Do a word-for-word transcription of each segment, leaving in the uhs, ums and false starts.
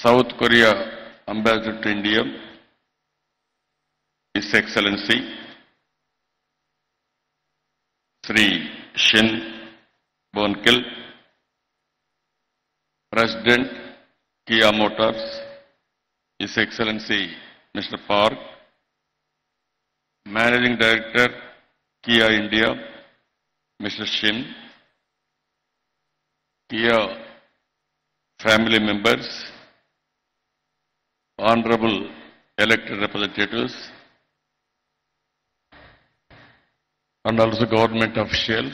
South Korea Ambassador to India, His Excellency Sri Shin Bonkil, President Kia Motors, His Excellency Mister Park, Managing Director Kia India, Mister Shin, Kia family members, Honorable elected representatives, and also government officials,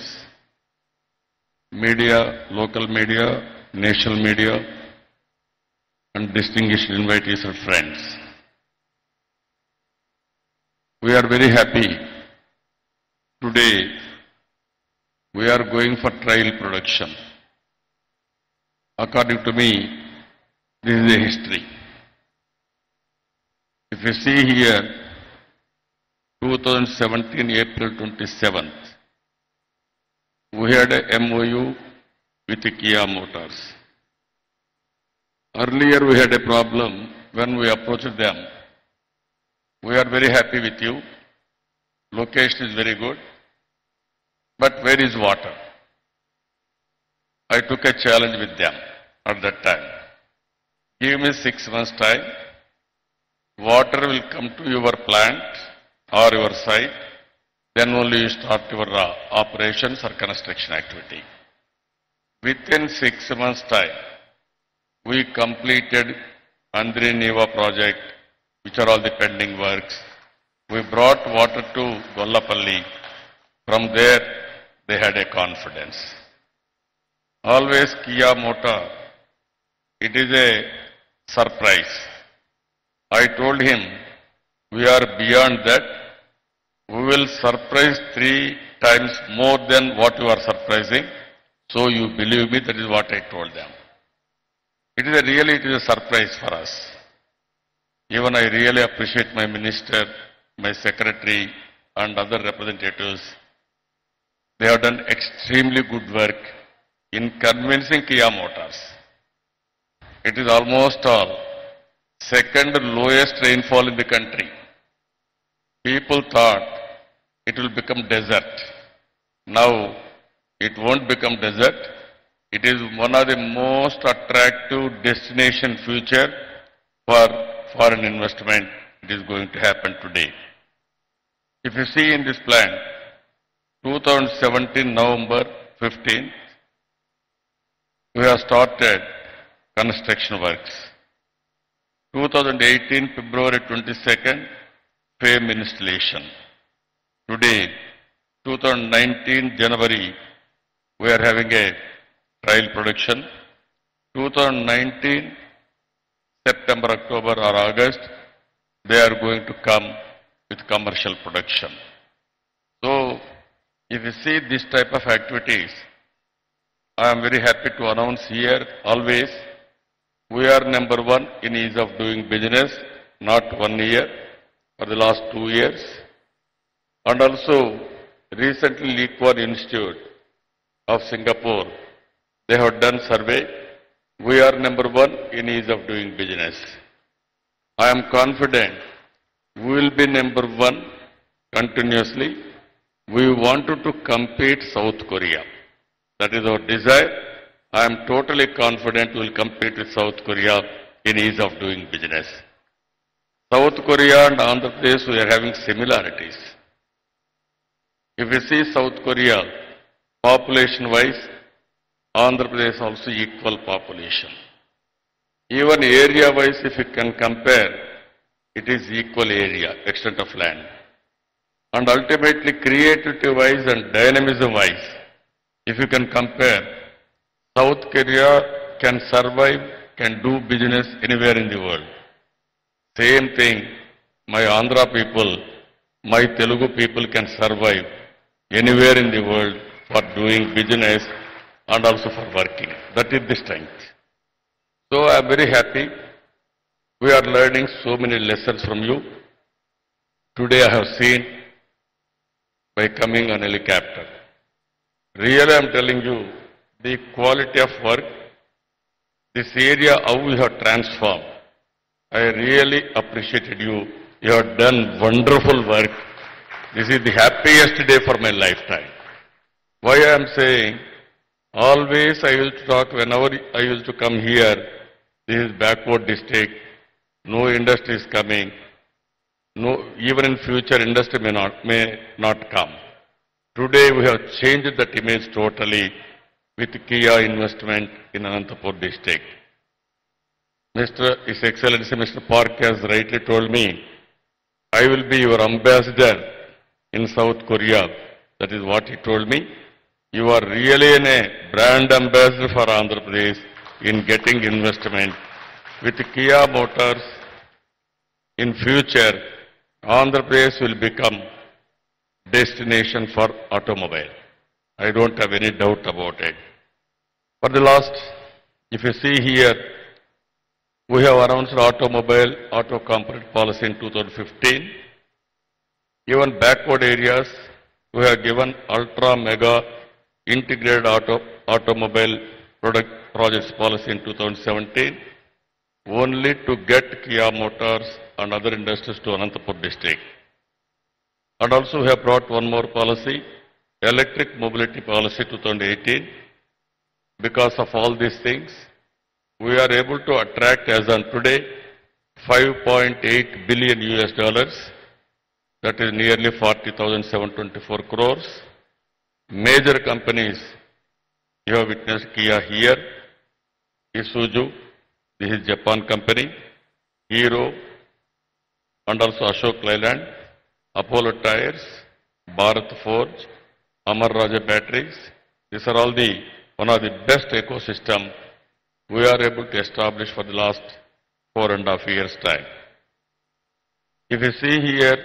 media, local media, national media, and distinguished invitees and friends. We are very happy. Today, we are going for trial production. According to me, this is a history. If you see here, two thousand seventeen, April twenty-seventh, we had a M O U with Kia Motors. Earlier we had a problem when we approached them. We are very happy with you. Location is very good. But where is water? I took a challenge with them at that time. Give me six months time. Water will come to your plant or your site. Then only you start your uh, operations or construction activity. Within six months time, we completed Andhra Neva project, which are all the pending works. We brought water to Gollapalli. From there, they had a confidence. Always Kia Motor, it is a surprise. I told him, we are beyond that. We will surprise three times more than what you are surprising. So you believe me, that is what I told them. It is a really, it is a surprise for us. Even I really appreciate my minister, my secretary, and other representatives. They have done extremely good work in convincing Kia Motors. It is almost all second lowest rainfall in the country. People thought it will become desert. Now it won't become desert. It is one of the most attractive destination future for foreign investment. It is going to happen today. If you see in this plan, two thousand seventeen November fifteenth, we have started construction works. two thousand eighteen February twenty-second, frame installation. Today, two thousand nineteen January, we are having a trial production. two thousand nineteen September, October or August, they are going to come with commercial production. So, if you see this type of activities, I am very happy to announce here always, we are number one in ease of doing business, not one year, for the last two years. And also, recently Liquor Institute of Singapore, they have done survey. We are number one in ease of doing business. I am confident we will be number one continuously. We wanted to compete South Korea. That is our desire. I am totally confident we will compete with South Korea in ease of doing business. South Korea and Andhra Pradesh, we are having similarities. If you see South Korea, population-wise, Andhra Pradesh also equal population. Even area-wise, if you can compare, it is equal area, extent of land. And ultimately, creativity-wise and dynamism-wise, if you can compare, South Korea can survive, can do business anywhere in the world. Same thing, my Andhra people, my Telugu people can survive anywhere in the world for doing business and also for working. That is the strength. So I am very happy. We are learning so many lessons from you. Today I have seen by coming on helicopter. Really I am telling you, the quality of work, this area, how you have transformed. I really appreciated you. You have done wonderful work. This is the happiest day for my lifetime. Why I am saying, always I used to talk, whenever I used to come here, this is backward district, no industry is coming, no, even in future industry may not, may not come. Today we have changed that image totally with Kia investment in Anantapur district. Mister His Excellency Mister Park has rightly told me, I will be your ambassador in South Korea. That is what he told me. You are really a brand ambassador for Andhra Pradesh in getting investment. With Kia Motors, in future, Andhra Pradesh will become destination for automobile. I don't have any doubt about it. For the last, if you see here, we have announced automobile auto component policy in two thousand fifteen. Even backward areas, we have given ultra mega integrated auto, automobile product projects policy in two thousand seventeen, only to get Kia Motors and other industries to Anantapur district. And also we have brought one more policy, electric mobility policy two thousand eighteen. Because of all these things, we are able to attract as on today five point eight billion U S dollars, that is nearly forty thousand seven hundred twenty-four crores. Major companies, you have witnessed Kia here, Isuzu, this is Japan company, Hero, and also Ashok Leyland, Apollo Tires, Bharat Forge, Amar Raja Batteries. These are all the one of the best ecosystem we are able to establish for the last four and a half years' time. If you see here,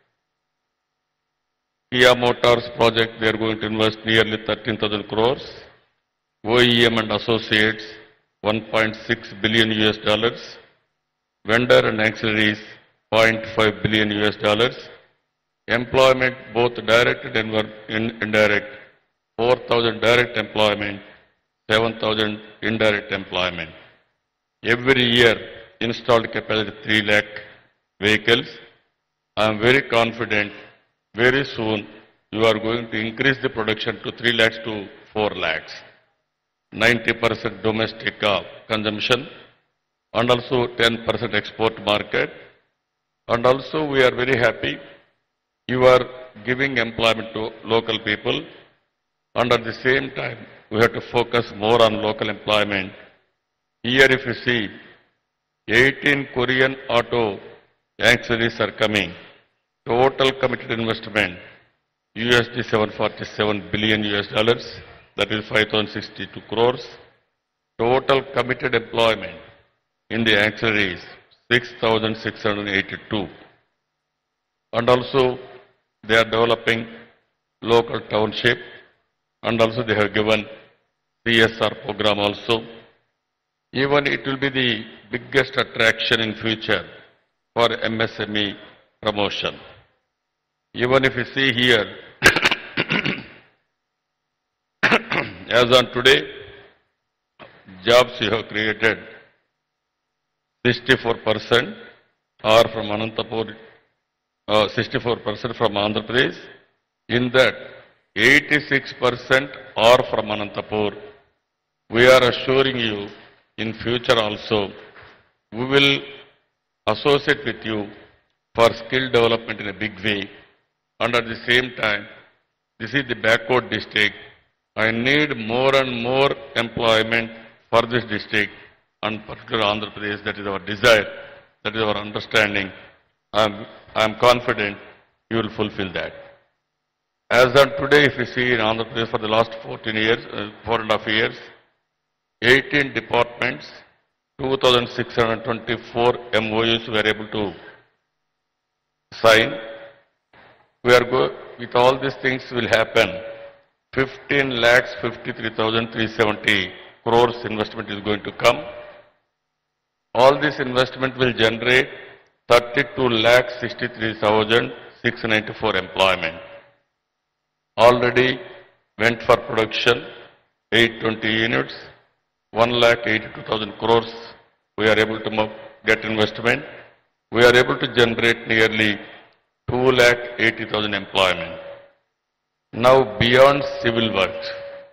Kia Motors project, they are going to invest nearly thirteen thousand crores. O E M and associates, one point six billion U S dollars. Vendor and auxiliaries, zero point five billion U S dollars. Employment, both direct and indirect, four thousand direct employment, seven thousand indirect employment. Every year, installed capacity three lakh vehicles. I am very confident, very soon, you are going to increase the production to three lakhs to four lakhs. ninety percent domestic uh, consumption, and also ten percent export market. And also we are very happy, you are giving employment to local people, and at the same time, we have to focus more on local employment. Here if you see, eighteen Korean auto ancillaries are coming. Total committed investment, U S D seven hundred forty-seven billion U S dollars, that is five thousand sixty-two crores. Total committed employment in the ancillaries, six thousand six hundred eighty-two. And also they are developing local township, and also they have given C S R program also. Even it will be the biggest attraction in future for M S M E promotion. Even if you see here, as on today, jobs you have created, sixty-four percent are from Anantapur, uh, sixty-four percent from Andhra Pradesh. In that, eighty-six percent are from Anantapur. We are assuring you, in future also, we will associate with you for skill development in a big way. And at the same time, this is the backward district. I need more and more employment for this district, and particularly Andhra Pradesh. That is our desire, that is our understanding. I am, I am confident you will fulfill that. As on today, if you see in Andhra Pradesh for the last fourteen years, uh, four and a half years, eighteen departments, two thousand six hundred twenty-four M O Us were able to sign. We are go with all these things will happen. fifteen lakhs fifty-three thousand three hundred seventy crores investment is going to come. All this investment will generate thirty-two lakhs sixty-three thousand six hundred ninety-four employment. Already went for production eight hundred twenty units. one lakh eighty-two thousand crores, we are able to mo- get investment. We are able to generate nearly two lakh eighty thousand employment. Now beyond civil works,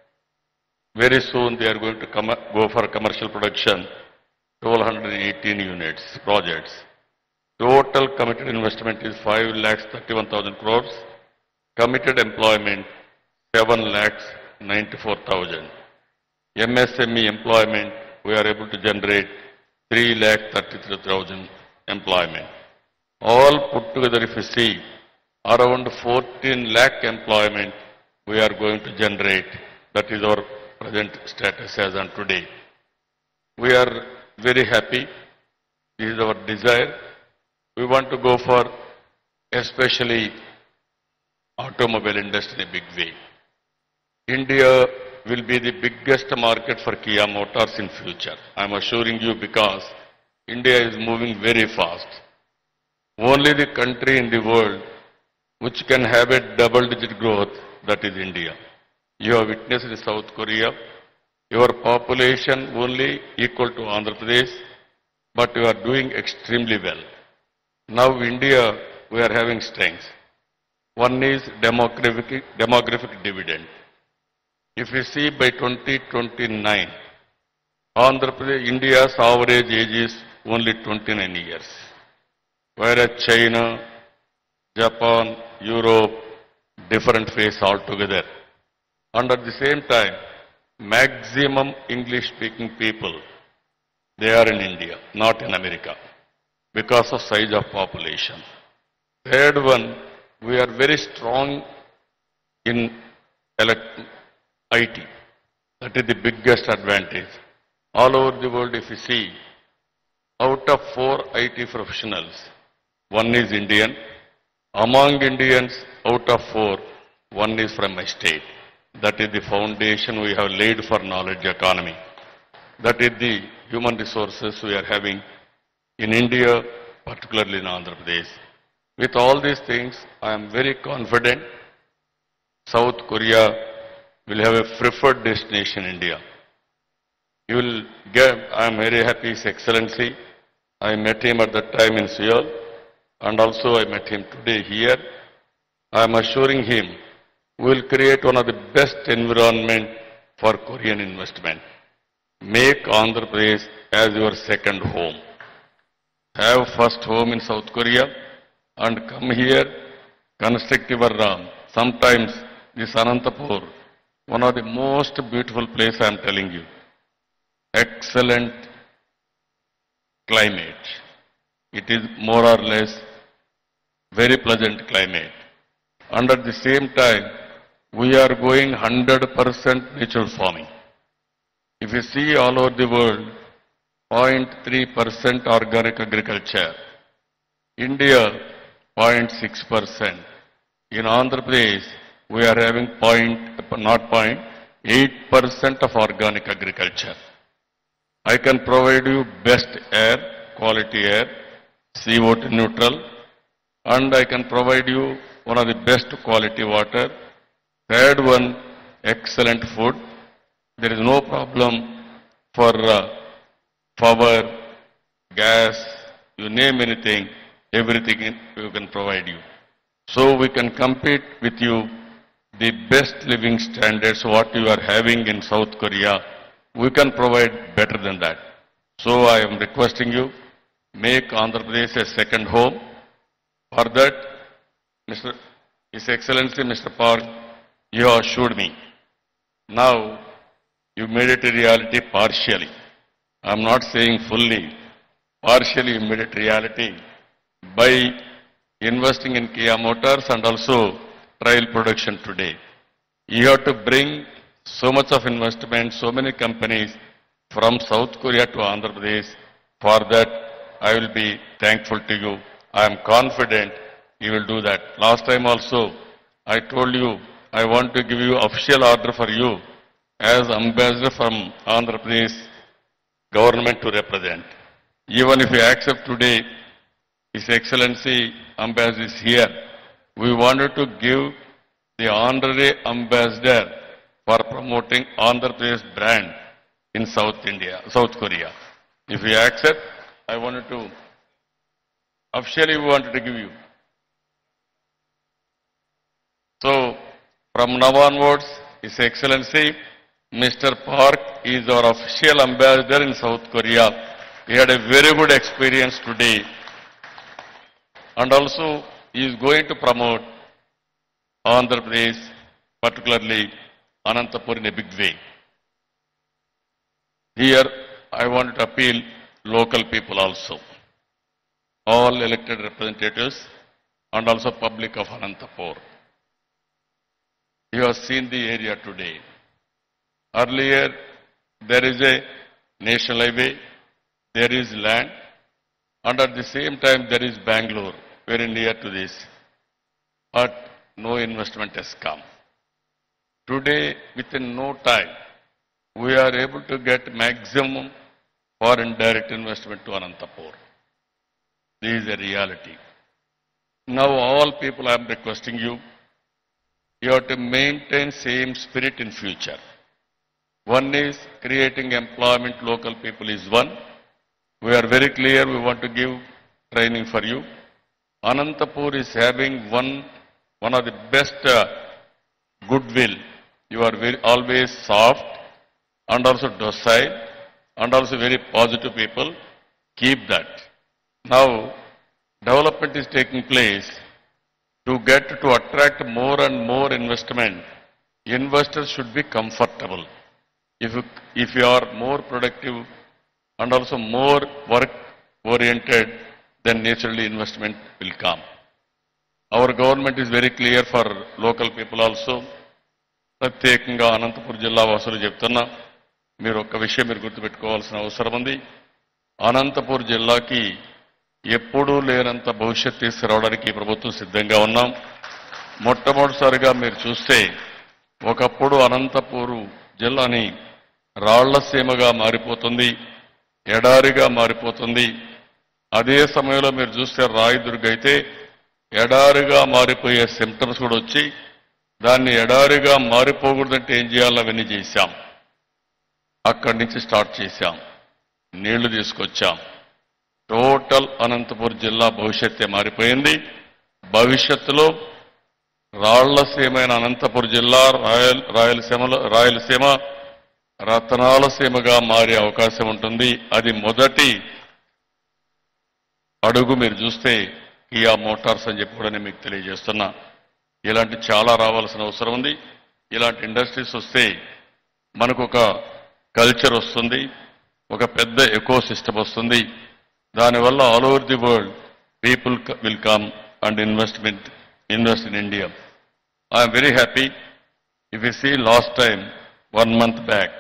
very soon they are going to come, go for commercial production, one thousand two hundred eighteen units, projects. Total committed investment is five lakhs thirty-one thousand crores. Committed employment, seven lakhs ninety-four thousand. M S M E employment, we are able to generate three lakh thirty-three thousand employment. All put together, if you see, around fourteen lakh employment we are going to generate. That is our present status as on today. We are very happy. This is our desire. We want to go for especially automobile industry in a big way. India will be the biggest market for Kia Motors in future. I am assuring you, because India is moving very fast. Only the country in the world which can have a double-digit growth, that is India. You have witnessed in South Korea, your population only equal to Andhra Pradesh, but you are doing extremely well. Now India, we are having strengths. One is demographic, demographic dividend. If you see by twenty twenty-nine, Andhra Pradesh, India's average age is only twenty-nine years. Whereas China, Japan, Europe, different phase altogether. And at the same time, maximum English-speaking people, they are in India, not in America, because of size of population. Third one, we are very strong in elect I T. That is the biggest advantage. All over the world, if you see, out of four I T professionals, one is Indian. Among Indians, out of four, one is from my state. That is the foundation we have laid for knowledge economy. That is the human resources we are having in India, particularly in Andhra Pradesh. With all these things, I am very confident South Korea will have a preferred destination in India. You will get, I am very happy, His Excellency. I met him at that time in Seoul, and also I met him today here. I am assuring him we will create one of the best environment for Korean investment. Make Andhra Pradesh as your second home. Have first home in South Korea and come here, construct your Ram. Sometimes this Anantapur, one of the most beautiful places I am telling you. Excellent climate. It is more or less very pleasant climate. And at the same time, we are going one hundred percent natural farming. If you see all over the world, zero point three percent organic agriculture. India, zero point six percent. In Andhra Pradesh, we are having point, not point, eight percent of organic agriculture. I can provide you best air, quality air, C O two neutral, and I can provide you one of the best quality water. Third one, excellent food. There is no problem for uh, power, gas, you name anything, everything we can provide you. So we can compete with you the best living standards what you are having in South Korea. We can provide better than that. So I am requesting you, make Andhra Pradesh a second home. For that, Mister His Excellency Mister Park, you have assured me. Now, you made it a reality partially. I am not saying fully. Partially you made it reality by investing in Kia Motors and also trial production today. You have to bring so much of investment, so many companies from South Korea to Andhra Pradesh. For that, I will be thankful to you. I am confident you will do that. Last time also, I told you, I want to give you official order for you as ambassador from Andhra Pradesh government to represent. Even if you accept today, His Excellency ambassador is here, we wanted to give the honorary ambassador for promoting Andhra Pradesh brand in South India, South Korea. If you accept, I wanted to, officially we wanted to give you. So, from now onwards, His Excellency, Mister Park is our official ambassador in South Korea. He had a very good experience today. And also, he is going to promote Andhra Pradesh, particularly Anantapur in a big way. Here, I want to appeal local people also, all elected representatives and also public of Anantapur. You have seen the area today. Earlier, there is a national highway, there is land, and at the same time there is Bangalore, very near to this. But no investment has come. Today, within no time, we are able to get maximum foreign direct investment to Anantapur. This is a reality. Now all people, I am requesting you, you have to maintain same spirit in future. One is creating employment, local people is one. We are very clear, we want to give training for you. Anantapur is having one, one of the best uh, goodwill. You are very, always soft and also docile and also very positive people. Keep that. Now, development is taking place. To get to attract more and more investment, investors should be comfortable. If you, if you are more productive and also more work-oriented, then naturally investment will come. Our government is very clear for local people also. ప్రత్యేకంగా అనంతపురం జిల్లా వాసులు చెప్తున్నా, మీరు ఒక్క విషయం మీరు గుర్తుపెట్టుకోవాల్సిన అవసరం ఉంది. అనంతపురం జిల్లాకి ఎప్పుడూ లేనంత భవిష్యత్తు తీసుకురావడానికి ప్రభుత్వం సిద్ధంగా ఉన్నాం. మొట్టమొదటిసారిగా మీరు చూస్తే ఒకప్పుడు అనంతపురం జిల్లాని రాళ్లసీమగా మారిపోతుంది, ఎడారిగా మారిపోతుంది. అదే సమయంలో మీరు చూస్తే రాయదుర్గ అయితే ఎడారిగా మారిపోయే సిమ్టమ్స్ కూడా వచ్చి దాన్ని ఎడారిగా మారిపోకూడదంటే ఏం చేయాలో అవన్నీ చేశాం. అక్కడి నుంచి స్టార్ట్ చేశాం, నీళ్లు తీసుకొచ్చాం. టోటల్ అనంతపురం జిల్లా భవిష్యత్తే మారిపోయింది. భవిష్యత్తులో రాళ్లసీమైన అనంతపురం జిల్లా రాయల్ రాయలసీమలో రాయలసీమ రతనాలసీమగా మారే అవకాశం ఉంటుంది. అది మొదటి అడుగు. మీరు చూస్తే కియా మోటార్స్ అని చెప్పి కూడా నేను మీకు తెలియజేస్తున్నా. ఇలాంటి చాలా రావాల్సిన అవసరం ఉంది. ఇలాంటి ఇండస్ట్రీస్ వస్తే మనకు ఒక కల్చర్ వస్తుంది, ఒక పెద్ద ఎకో సిస్టమ్ వస్తుంది. దానివల్ల all over the world people will come and investment invest in India. I'm very happy. If you see last time one month back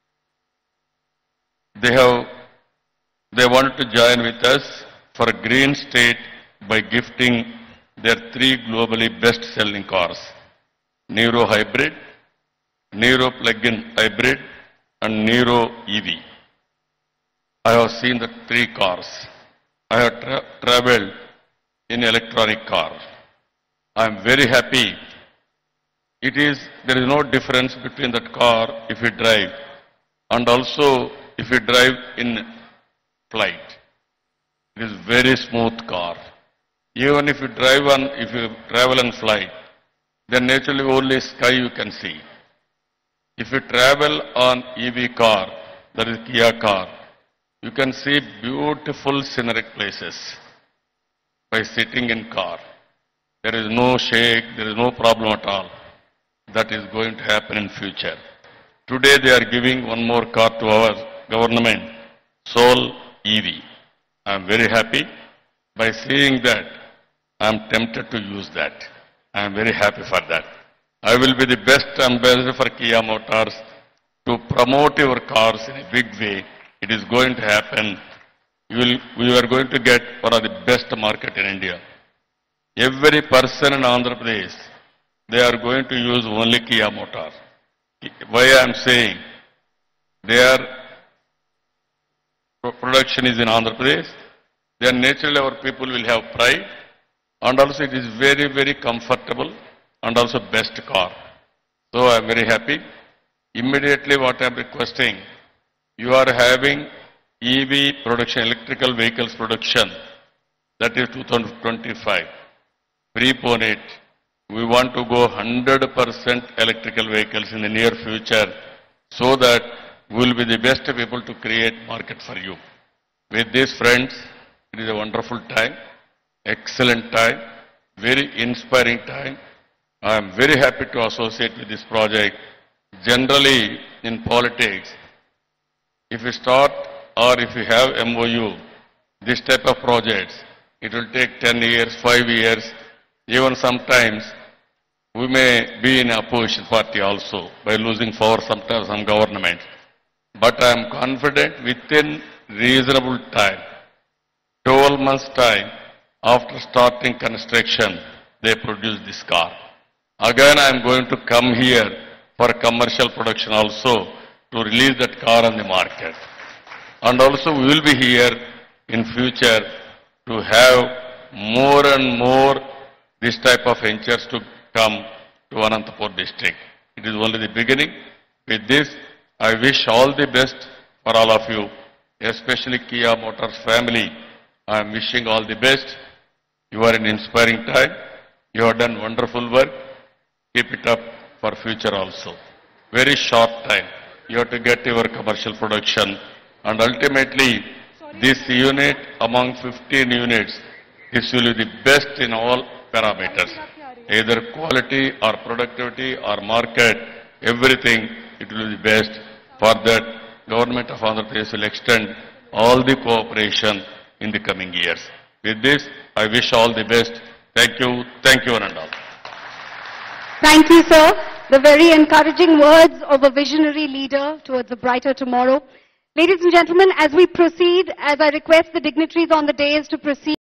they have they want to join with us for green state by gifting their three globally best selling cars, Nero Hybrid, Nero Plug-in Hybrid and Nero E V. I have seen the three cars. I have tra traveled in electronic car. I am very happy. It is, there is no difference between that car if you drive and also if you drive in flight. It is very smooth car. Even if you drive on, if you travel on flight, then naturally only sky you can see. If you travel on E V car, that is Kia car, you can see beautiful scenic places by sitting in car. There is no shake, there is no problem at all. That is going to happen in future. Today they are giving one more car to our government, Soul E V. I am very happy. By seeing that, I am tempted to use that. I am very happy for that. I will be the best ambassador for Kia Motors to promote your cars in a big way. It is going to happen. You will, we are going to get one of the best market in India. Every person in Andhra Pradesh, they are going to use only Kia Motors. Why I am saying? Their production is in Andhra Pradesh. Then naturally our people will have pride. And also it is very, very comfortable and also best car. So I am very happy. Immediately what I am requesting, You are having E V production, electrical vehicles production, that is two thousand twenty-five. Prepone it. We want to go one hundred percent electrical vehicles in the near future so that we will be the best people to create market for you. With this, friends, it is a wonderful time, excellent time, very inspiring time. I am very happy to associate with this project. Generally, in politics, if you start or if you have M O U, this type of projects, it will take ten years, five years, even sometimes we may be in opposition party also by losing power sometimes some governments. But I am confident within reasonable time, twelve months time, after starting construction, they produce this car. Again, I am going to come here for commercial production also to release that car on the market. And also we will be here in future to have more and more this type of ventures to come to Anantapur district. It is only the beginning. With this, I wish all the best for all of you, especially Kia Motors family. I am wishing all the best. You are in inspiring time. You have done wonderful work. Keep it up for future also. Very short time. You have to get your commercial production. And ultimately, this unit among fifteen units, this will be the best in all parameters. Either quality or productivity or market, everything, it will be the best. For that, Government of Andhra Pradesh will extend all the cooperation in the coming years. With this, I wish all the best. Thank you. Thank you, Anandal. Thank you, sir. The very encouraging words of a visionary leader towards a brighter tomorrow. Ladies and gentlemen, as we proceed, as I request the dignitaries on the dais to proceed.